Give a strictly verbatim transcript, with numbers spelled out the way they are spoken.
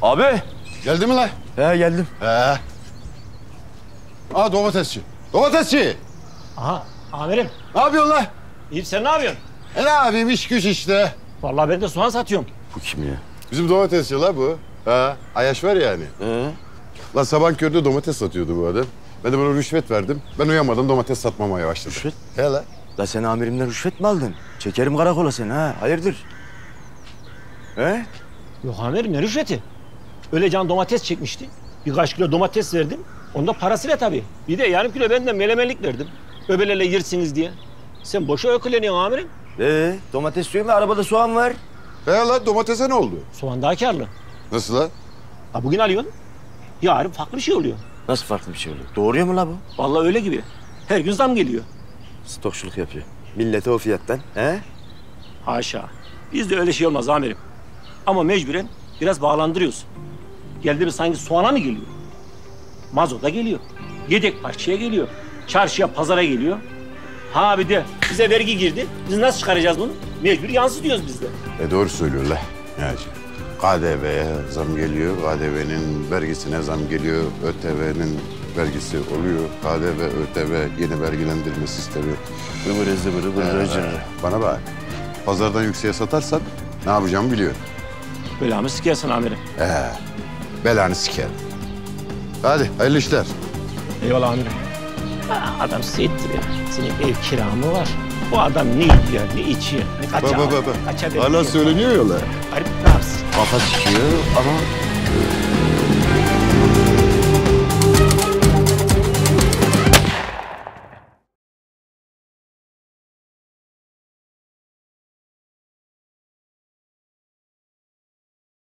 Abi. Geldi mi lan? He geldim. He. Aa domatesçi. Domatesçi. Aha amirim. Ne yapıyorsun lan? İyiyim, sen ne yapıyorsun? E ne yapayım, iş güç işte. Vallahi ben de soğan satıyorum. Bu kim ya? Bizim domatesçi la bu. Ha, Ayaş var yani. He. Lan sabah köründe domates satıyordu bu adam. Ben de bana rüşvet verdim. Ben uyanmadan domates satmamaya başladım. Rüşvet? He la. La sen amirimden rüşvet mi aldın? Çekerim karakola seni ha. Hayırdır? He? Yok amirim, ne rüşveti? Öyle can domates çekmişti. Birkaç kilo domates verdim. Onda parasıyla tabii. Bir de yarım kilo benden melemenlik verdim. Öbeleyle yersiniz diye. Sen boşa öküleniyorsun amirim. Ee, domates suyum ve arabada soğan var. He la, domatese ne oldu? Soğan daha karlı. Nasıl la? Ha bugün alıyorsun. Yarın farklı bir şey oluyor. Nasıl farklı bir şey oluyor? Doğruyor mu la bu? Vallahi öyle gibi. Her gün zam geliyor. Stokçuluk yapıyor. Millete o fiyattan. He? Haşa. Bizde öyle şey olmaz amirim. Ama mecburen biraz bağlandırıyorsun. Geldi mi sanki soğana mı geliyor? Mazota geliyor. Yedek parçaya geliyor. Çarşıya, pazara geliyor. Ha bir de bize vergi girdi. Biz nasıl çıkaracağız bunu? Mecbur yansıtıyoruz biz de. E doğru söylüyor la. Yani K D V'ye zam geliyor. K D V'nin vergisine zam geliyor. ÖTV'nin vergisi oluyor. K D V, ÖTV yeni vergilendirme sistemi. Zıvırı zıvırı vırı cırı. Bana bak. Pazardan yükseğe satarsan ne yapacağımı biliyor. Belamı sikersin amirim. Ee, belanı sikerim. Hadi hayırlı işler. Eyvallah amirim. Ha, adam seyittir ya. Senin ev kira mı var? Bu adam ne yiyor, ne içiyor, ne kaça Bak bak bak. kaça Hala veriyor. söyleniyor ya la. Garip ne yapsın? Kafa çıkıyor ama...